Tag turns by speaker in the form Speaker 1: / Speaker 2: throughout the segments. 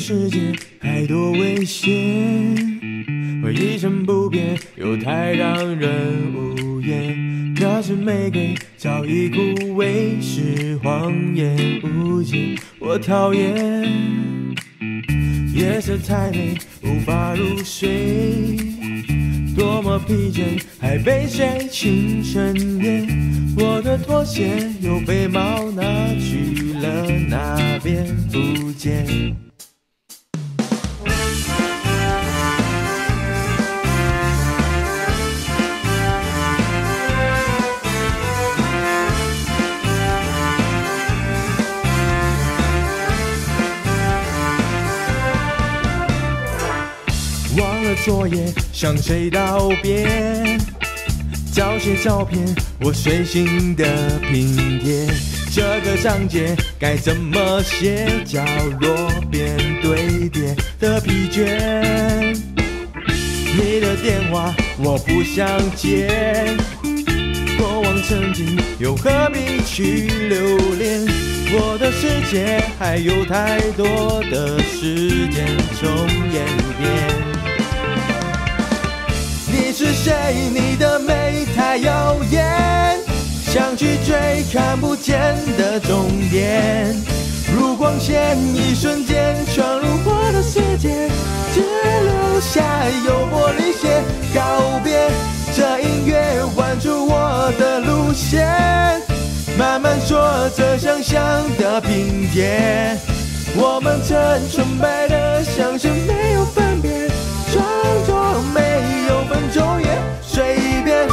Speaker 1: 世界太多危险，会一成不变，又太让人无言。那是玫瑰早已枯萎，是谎言无解，我讨厌。夜色太美，无法入睡，多么疲倦，还被谁轻声念？我的拖鞋又被猫拿去了哪边不见？忘了作业，向谁道别？早些照片，我随心的拼贴。这个章节该怎么写？角落边堆叠的疲倦。你的电话我不想接，过往曾经又何必去留恋？我的世界还有太多的时间重演一遍。你是谁？你的美太耀眼，想去追看不见的终点。如光线一瞬间闯入我的世界，只留下有玻璃鞋。告别这音乐弯出我的路线，慢慢说着想象的拼贴。我们曾纯白的像是没有分别，装作没有分昼夜，随便。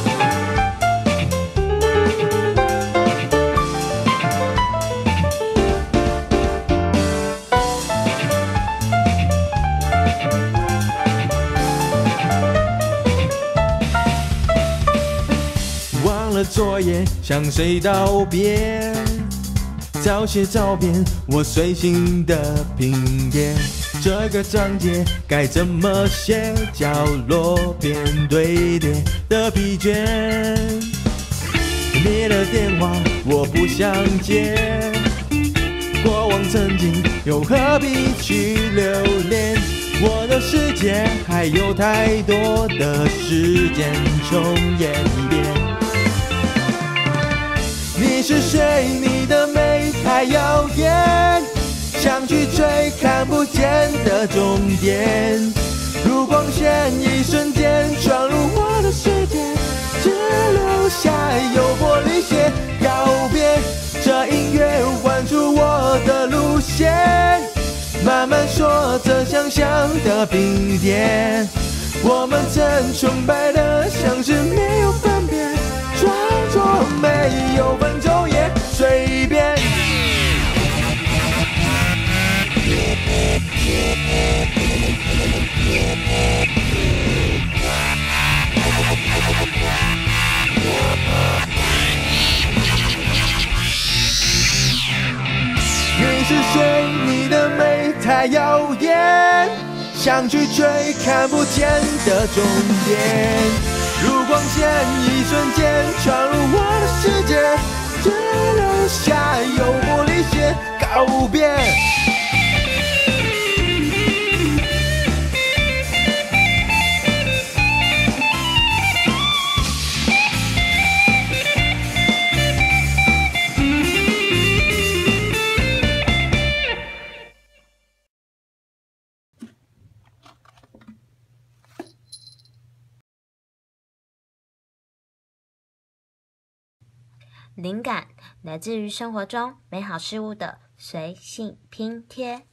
Speaker 1: 忘了作业，向谁道别？早些照片，我随心的拼贴。这个章节该怎么写？角落边堆叠的疲倦。你的电话我不想接，过往曾经又何必去留恋？我的世界还有太多的时间重演一遍。你是谁？你的美太耀眼，想去追看不见的终点。如光线一瞬间闯入我的世界，只留下有玻璃鞋。告别这音乐弯出我的路线，慢慢说着想象的拼贴。我们曾纯白的像是没有分别，装作没有分昼夜，随便。你是谁？你的美太耀眼，想去追看不见的终点。如光线一瞬间闯入我的世界，只留下有玻璃鞋。告别
Speaker 2: 灵感来自于生活中美好事物的随性拼贴。